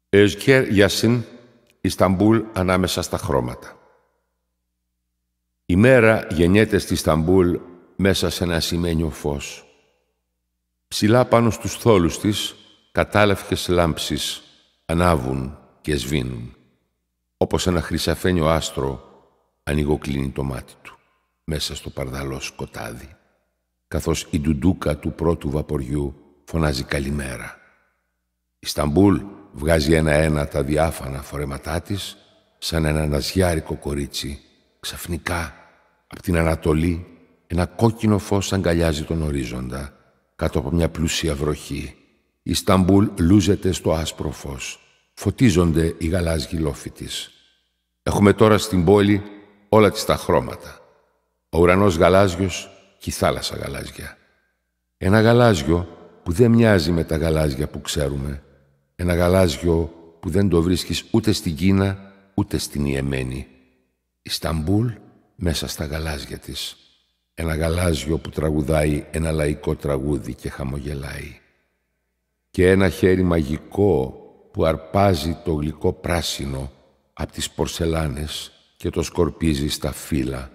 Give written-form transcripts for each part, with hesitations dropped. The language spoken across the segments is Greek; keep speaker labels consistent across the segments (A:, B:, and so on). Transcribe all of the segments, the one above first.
A: Özker Yasin, Ισταμπούλ ανάμεσα στα χρώματα. Η μέρα γεννιέται στη Ισταμπούλ μέσα σε ένα ασημένιο φως. Ψηλά πάνω στους θόλους της, κατάλευκες λάμψεις ανάβουν και σβήνουν. Όπως ένα χρυσαφένιο άστρο ανοιγοκλίνει το μάτι του, μέσα στο παρδαλό σκοτάδι, καθώς η ντουντούκα του πρώτου βαποριού φωνάζει καλημέρα. Η Ισταμπούλ βγάζει ένα-ένα τα διάφανα φορέματά της, σαν ένα ναζιάρικο κορίτσι. Ξαφνικά, από την Ανατολή, ένα κόκκινο φως αγκαλιάζει τον ορίζοντα, κάτω από μια πλούσια βροχή. Η Ισταμπούλ λούζεται στο άσπρο φως. Φωτίζονται οι γαλάζιοι λόφοι της. Έχουμε τώρα στην πόλη όλα τις τα χρώματα. Ο ουρανός γαλάζιος και η θάλασσα γαλάζια. Ένα γαλάζιο που δεν μοιάζει με τα γαλάζια που ξέρουμε. Ένα γαλάζιο που δεν το βρίσκεις ούτε στην Κίνα, ούτε στην Ιεμένη. Ισταμπούλ μέσα στα γαλάζια της. Ένα γαλάζιο που τραγουδάει ένα λαϊκό τραγούδι και χαμογελάει. Και ένα χέρι μαγικό που αρπάζει το γλυκό πράσινο από τις πορσελάνες και το σκορπίζει στα φύλλα.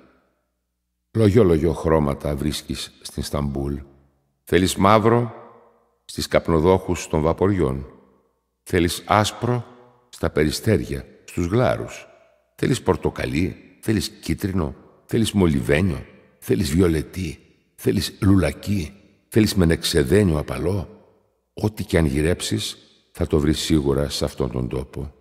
A: Λογιό χρώματα βρίσκεις στην Ισταμπούλ. Θέλεις μαύρο στις καπνοδόχους των βαποριών. Θέλεις άσπρο στα περιστέρια, στους γλάρους. Θέλεις πορτοκαλί, θέλεις κίτρινο, θέλεις μολυβένιο, θέλεις βιολετί, θέλεις λουλακί, θέλεις μενεξεδένιο απαλό. Ό,τι κι αν γυρέψεις θα το βρεις σίγουρα σε αυτόν τον τόπο.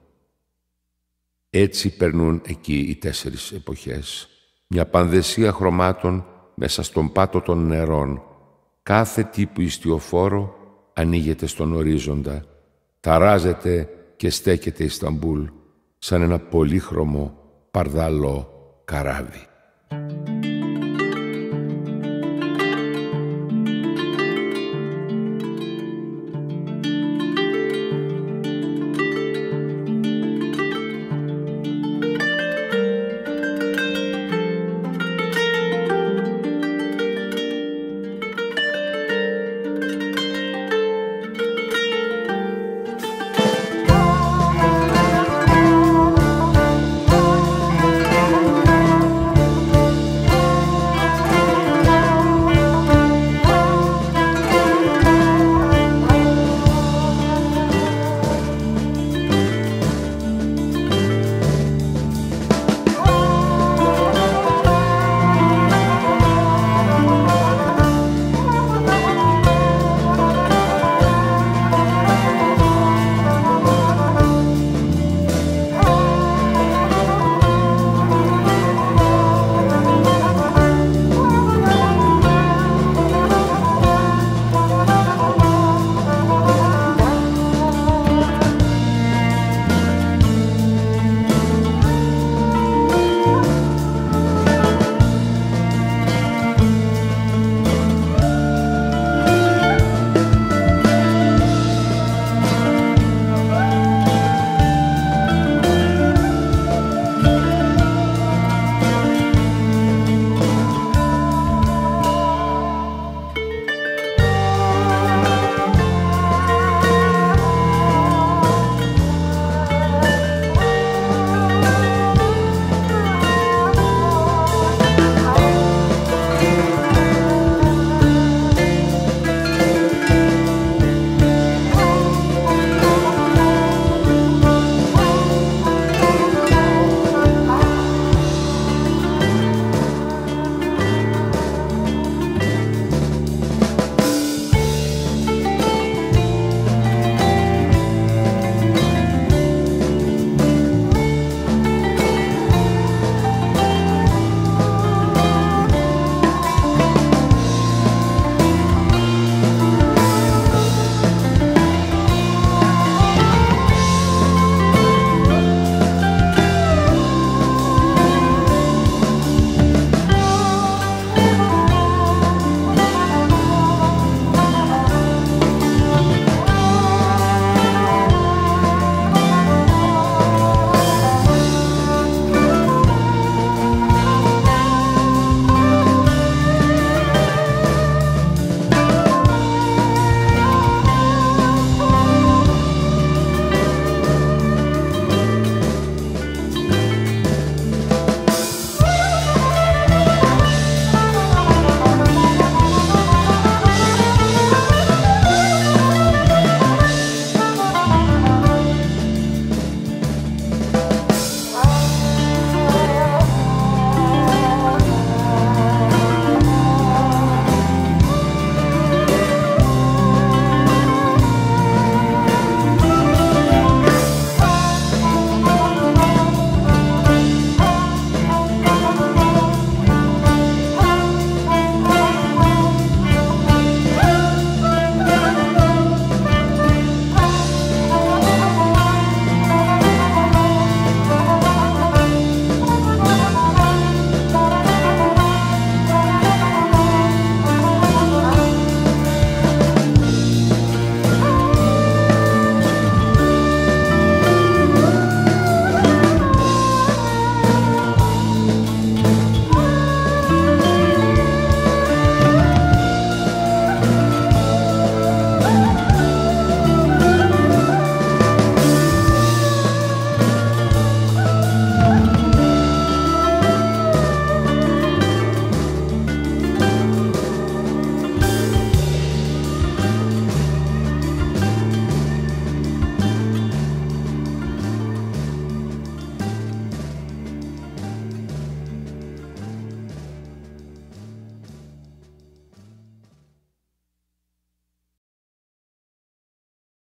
A: Έτσι περνούν εκεί οι 4 εποχές. Μια πανδεσία χρωμάτων μέσα στον πάτο των νερών. Κάθε τύπου ιστιοφόρο ανοίγεται στον ορίζοντα. Ταράζεται και στέκεται η Ισταμπούλ σαν ένα πολύχρωμο παρδαλό καράβι.